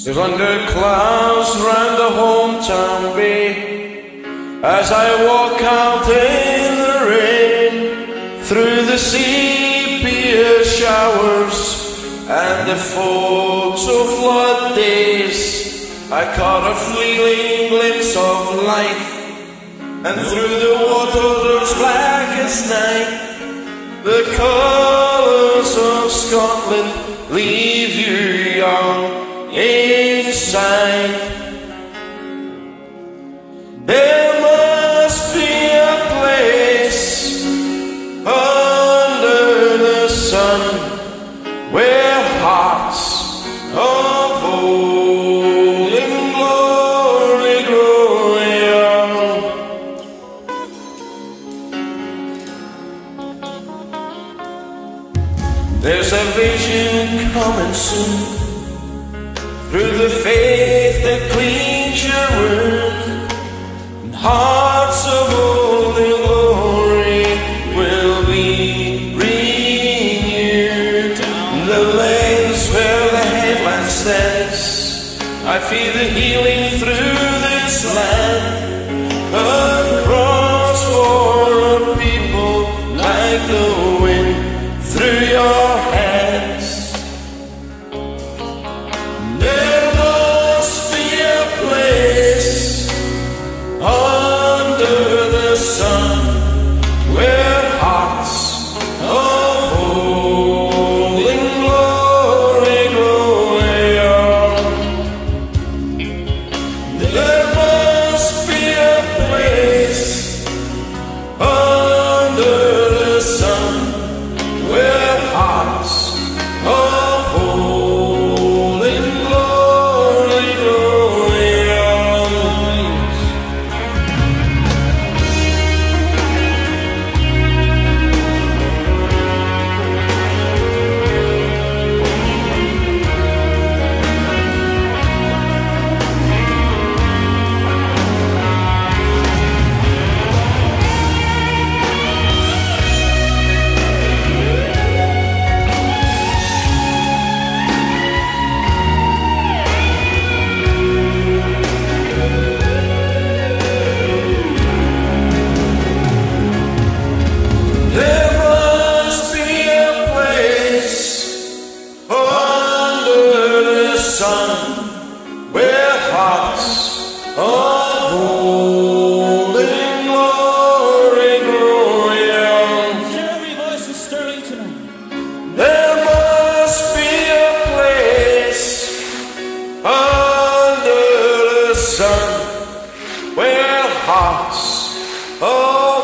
There's under clouds round the hometown bay, as I walk out in the rain, through the sepia showers and the photo flood days. I caught a fleeting glimpse of life, and through the waters black as night, the colours of Scotland leave you young inside. There must be a place under the sun where hearts of old in glory grow young. There's a vision coming soon, through the faith that cleans your wound, and hearts of old in glory will be renewed. The lands where the headland stands, I feel the healing through this land. A cross for a people like the wind through your hands. There must be a place under the sun where hearts of old in glory grow young. There must be a place under the sun where hearts of old in glory grow young. There must be a place under the sun where hearts of old in glory grow young. Jeremy Voice in Sterling tonight. There must be a place under the sun where hearts of